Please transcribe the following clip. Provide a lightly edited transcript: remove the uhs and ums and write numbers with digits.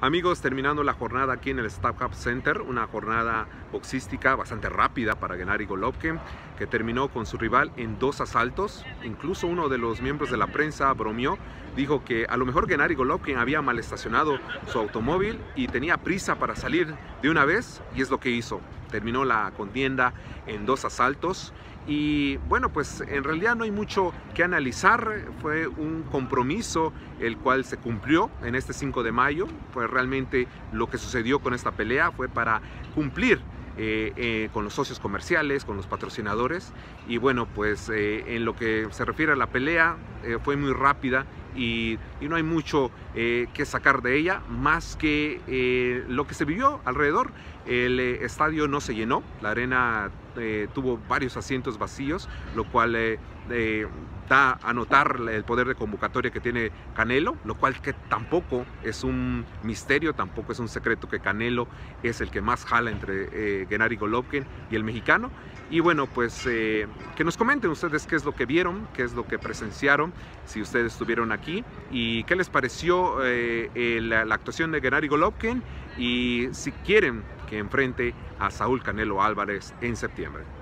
Amigos, terminando la jornada aquí en el StubHub Center, una jornada boxística bastante rápida para Gennady Golovkin, que terminó con su rival en 2 asaltos. Incluso uno de los miembros de la prensa bromeó, dijo que a lo mejor Gennady Golovkin había mal estacionado su automóvil y tenía prisa para salir de una vez, y es lo que hizo. Terminó la contienda en 2 asaltos. Y bueno, pues en realidad no hay mucho que analizar. Fue un compromiso el cual se cumplió en este 5 de mayo. Pues realmente lo que sucedió con esta pelea fue para cumplir con los socios comerciales, con los patrocinadores. Y bueno, pues en lo que se refiere a la pelea, fue muy rápida y no hay mucho que sacar de ella, más que lo que se vivió alrededor. El estadio no se llenó, la arena tuvo varios asientos vacíos, lo cual da a notar el poder de convocatoria que tiene Canelo, lo cual que tampoco es un misterio, tampoco es un secreto que Canelo es el que más jala entre Gennady Golovkin y el mexicano. Y bueno, pues que nos comenten ustedes qué es lo que vieron, qué es lo que presenciaron, si ustedes estuvieron aquí, y qué les pareció la actuación de Gennady Golovkin, y si quieren que enfrente a Saúl Canelo Álvarez en septiembre.